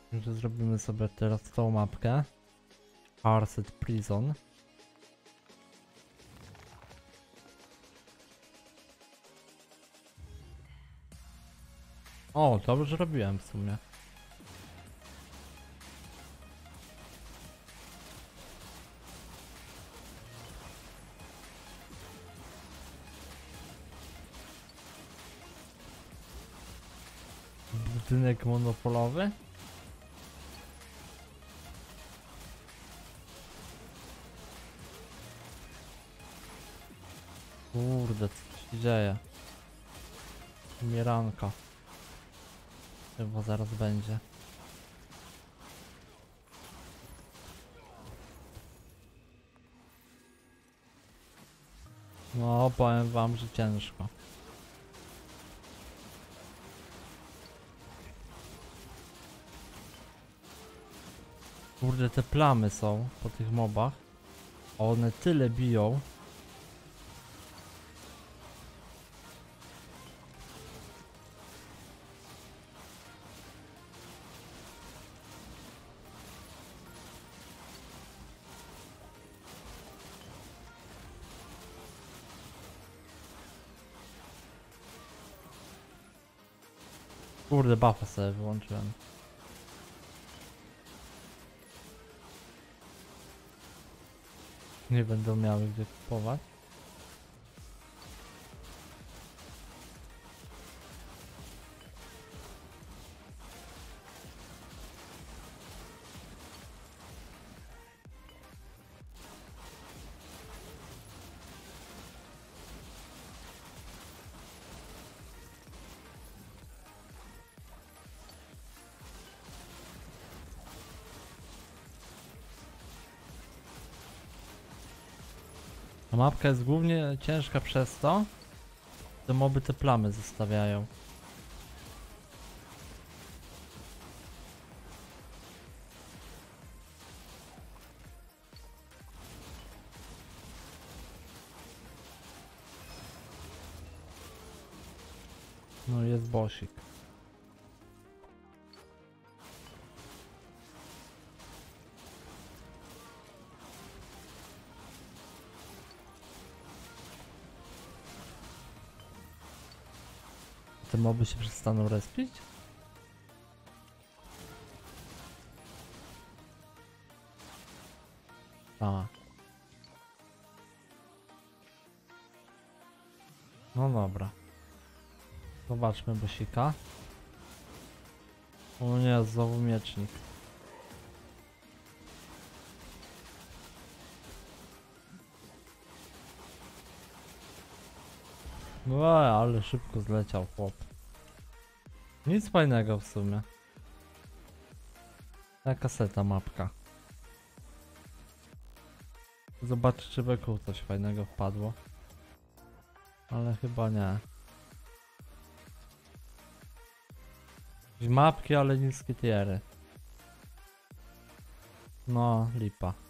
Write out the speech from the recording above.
Że zrobimy sobie teraz tą mapkę. Arset Prison. O, to już robiłem w sumie. Budynek monopolowy? Kurde, co się dzieje? Umieranka. Chyba zaraz będzie. No, powiem wam, że ciężko. Kurde, te plamy są po tych mobach. A one tyle biją. Kurde, buffa sobie wyłączyłem. Nie będą miały gdzie kupować. A mapka jest głównie ciężka przez to, że moby te plamy zostawiają. No i jest bossik. Te moby się przestaną respić? A. No dobra. Zobaczmy bosika. O nie, znowu miecznik. No ale szybko zleciał chłop. Nic fajnego w sumie. Ta kaseta mapka. Zobaczę, czy wokół coś fajnego wpadło. Ale chyba nie. Mapki, ale niskie tiery. No, lipa.